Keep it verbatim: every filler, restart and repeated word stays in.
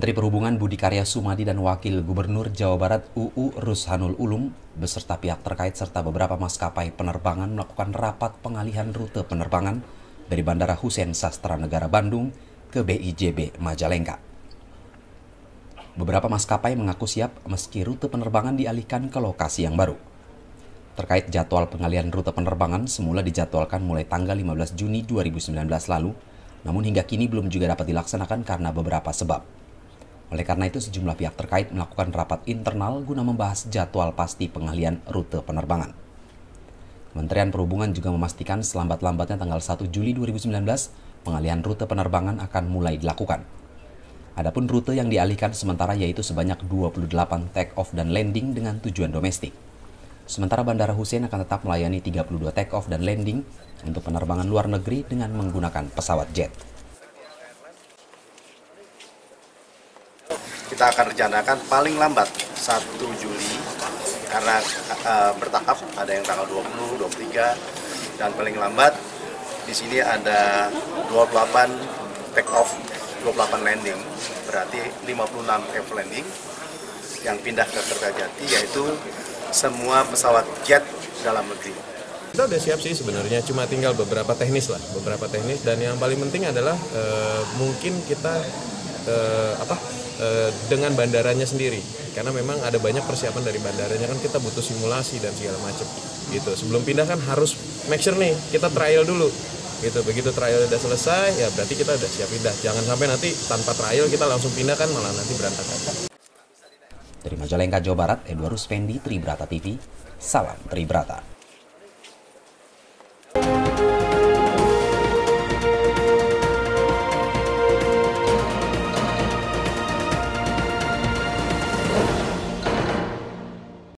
Menteri Perhubungan Budi Karya Sumadi dan Wakil Gubernur Jawa Barat U U Ruzhanul Ulum beserta pihak terkait serta beberapa maskapai penerbangan melakukan rapat pengalihan rute penerbangan dari Bandara Hussein Sastra Negara Bandung ke B I J B Majalengka. Beberapa maskapai mengaku siap meski rute penerbangan dialihkan ke lokasi yang baru. Terkait jadwal pengalihan rute penerbangan semula dijadwalkan mulai tanggal lima belas Juni dua ribu sembilan belas lalu, namun hingga kini belum juga dapat dilaksanakan karena beberapa sebab. Oleh karena itu, sejumlah pihak terkait melakukan rapat internal guna membahas jadwal pasti pengalihan rute penerbangan. Kementerian Perhubungan juga memastikan selambat-lambatnya tanggal satu Juli dua ribu sembilan belas, pengalihan rute penerbangan akan mulai dilakukan. Adapun rute yang dialihkan sementara yaitu sebanyak dua puluh delapan take off dan landing dengan tujuan domestik. Sementara Bandara Hussein akan tetap melayani tiga puluh dua take off dan landing untuk penerbangan luar negeri dengan menggunakan pesawat jet. Kita akan rencanakan paling lambat satu Juli karena uh, bertahap, ada yang tanggal dua puluh, dua puluh tiga, dan paling lambat di sini ada dua puluh delapan take off, dua puluh delapan landing, berarti lima puluh enam take off landing yang pindah ke Kertajati, yaitu semua pesawat jet dalam negeri. Kita udah siap sih sebenarnya, cuma tinggal beberapa teknis lah, beberapa teknis, dan yang paling penting adalah uh, mungkin kita uh, apa uh, dengan bandaranya sendiri, karena memang ada banyak persiapan dari bandaranya, kan kita butuh simulasi dan segala macam gitu. Sebelum pindah kan harus make sure nih kita trial dulu gitu. Begitu trial udah selesai ya berarti kita udah siap pindah. Jangan sampai nanti tanpa trial kita langsung pindah, kan malah nanti berantakan. Dari Majalengka, Jawa Barat, Edward Ruspendi, Tribrata T V, salam Tribrata.